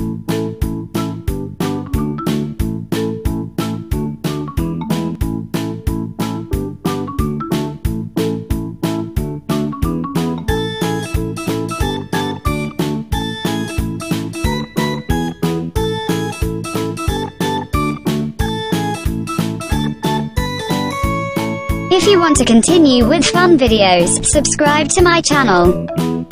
If you want to continue with fun videos, subscribe to my channel.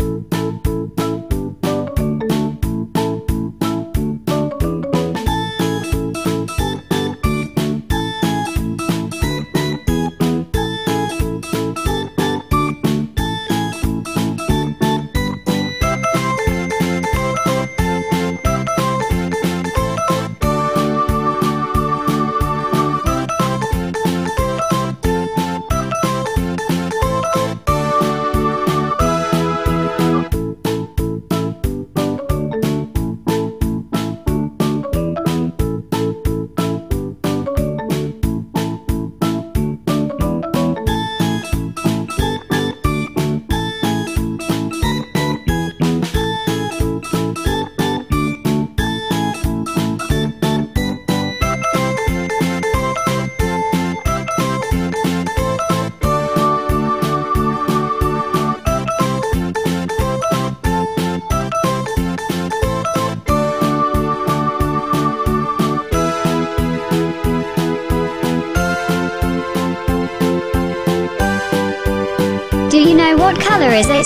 Do you know what color is it?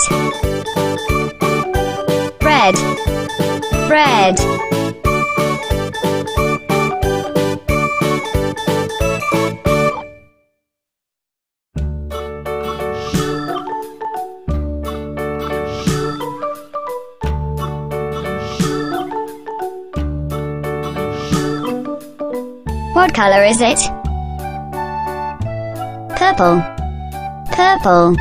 Red. Red. What color is it? Purple. Purple.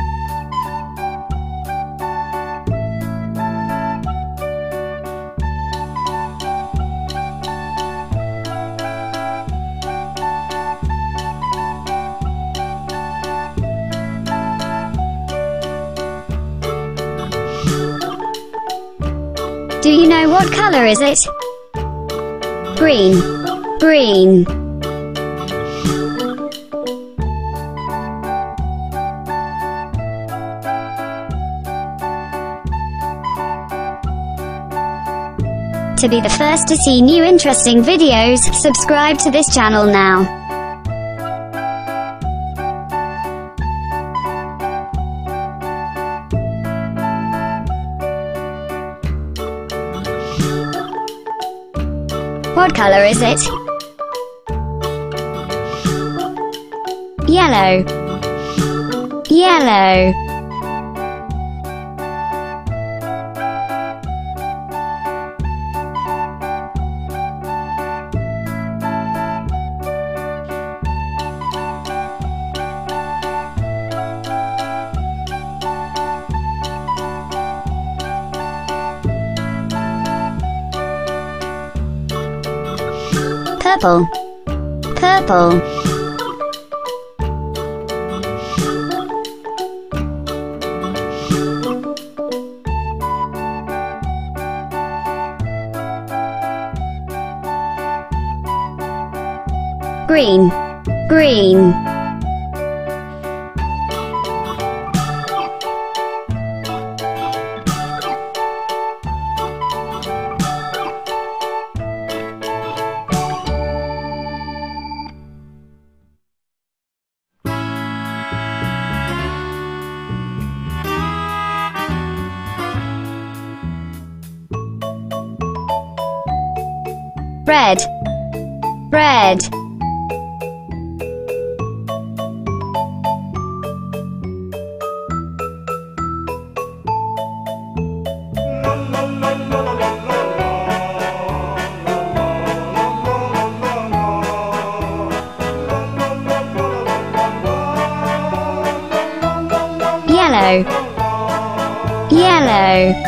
Do you know what color is it? Green. Green. To be the first to see new interesting videos, subscribe to this channel now. What color is it? Yellow. Yellow. Purple. Purple. Green. Green. Red. Red. Yellow. Yellow.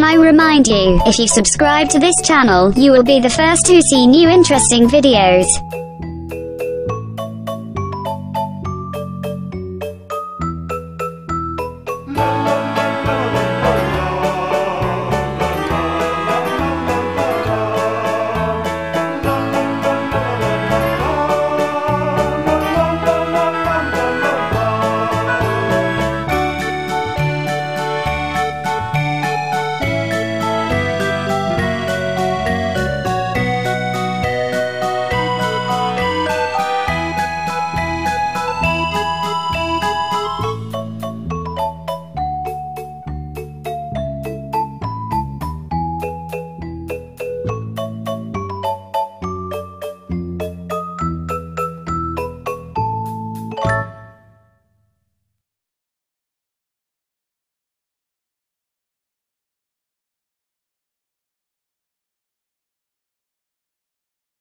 I remind you, if you subscribe to this channel, you will be the first to see new interesting videos.